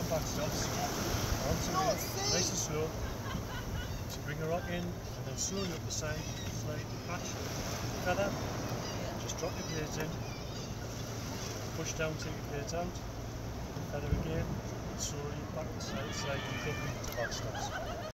and back stops onto it, nice and slow, to bring her rock in, and then slowly up the side, slide, catch, feather, just drop your blades in, push down, take your blades out, feather again, and slowly back to side, slide and clip into back stops.